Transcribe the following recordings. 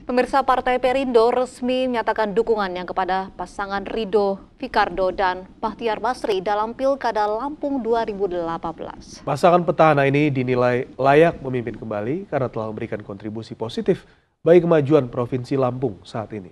Pemirsa, Partai Perindo resmi menyatakan dukungannya kepada pasangan Ridho Fikardo dan Bahtiar Basri dalam Pilkada Lampung 2018. Pasangan petahana ini dinilai layak memimpin kembali karena telah memberikan kontribusi positif bagi kemajuan Provinsi Lampung saat ini.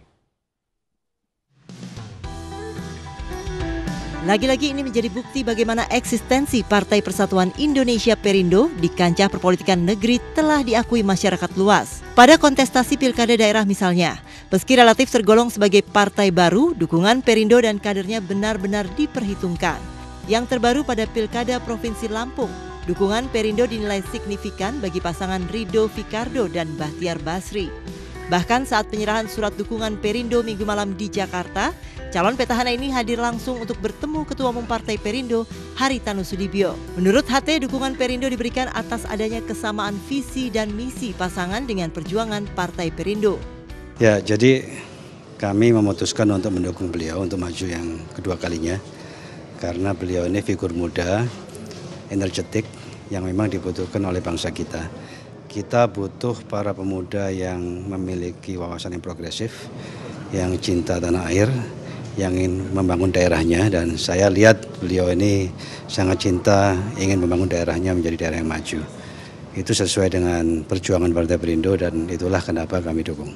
Lagi-lagi ini menjadi bukti bagaimana eksistensi Partai Persatuan Indonesia Perindo di kancah perpolitikan negeri telah diakui masyarakat luas. Pada kontestasi pilkada daerah misalnya, meski relatif tergolong sebagai partai baru, dukungan Perindo dan kadernya benar-benar diperhitungkan. Yang terbaru pada Pilkada Provinsi Lampung, dukungan Perindo dinilai signifikan bagi pasangan Ridho Fikardo dan Bahtiar Basri. Bahkan saat penyerahan surat dukungan Perindo Minggu malam di Jakarta, calon petahana ini hadir langsung untuk bertemu Ketua Umum Partai Perindo, Haritanu Sudibyo. Menurut HT, dukungan Perindo diberikan atas adanya kesamaan visi dan misi pasangan dengan perjuangan Partai Perindo. Ya, jadi kami memutuskan untuk mendukung beliau untuk maju yang kedua kalinya. Karena beliau ini figur muda, energetik, yang memang dibutuhkan oleh bangsa kita. Kita butuh para pemuda yang memiliki wawasan yang progresif, yang cinta tanah air, yang ingin membangun daerahnya, dan saya lihat beliau ini sangat cinta ingin membangun daerahnya menjadi daerah yang maju. Itu sesuai dengan perjuangan Partai Perindo dan itulah kenapa kami dukung.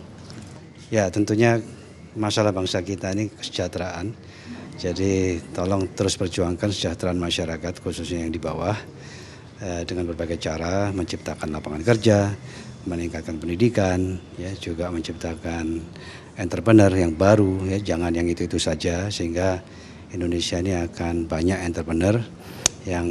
Ya, tentunya masalah bangsa kita ini kesejahteraan. Jadi tolong terus perjuangkan kesejahteraan masyarakat khususnya yang di bawah dengan berbagai cara, menciptakan lapangan kerja, meningkatkan pendidikan, ya juga menciptakan entrepreneur yang baru, ya jangan yang itu saja, sehingga Indonesia ini akan banyak entrepreneur yang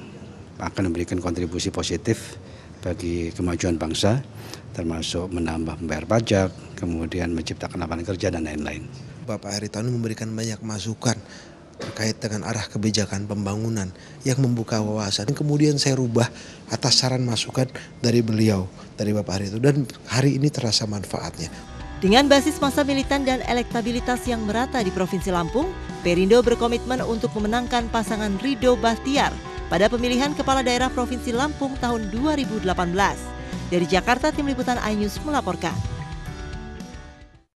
akan memberikan kontribusi positif bagi kemajuan bangsa, termasuk menambah membayar pajak, kemudian menciptakan lapangan kerja dan lain-lain. Bapak Haritanu memberikan banyak masukan terkait dengan arah kebijakan pembangunan yang membuka wawasan. Kemudian saya rubah atas saran masukan dari beliau, dari Bapak Haritanu, dan hari ini terasa manfaatnya. Dengan basis massa militan dan elektabilitas yang merata di Provinsi Lampung, Perindo berkomitmen untuk memenangkan pasangan Ridho Bahtiar pada pemilihan Kepala Daerah Provinsi Lampung tahun 2018. Dari Jakarta, Tim Liputan iNews melaporkan.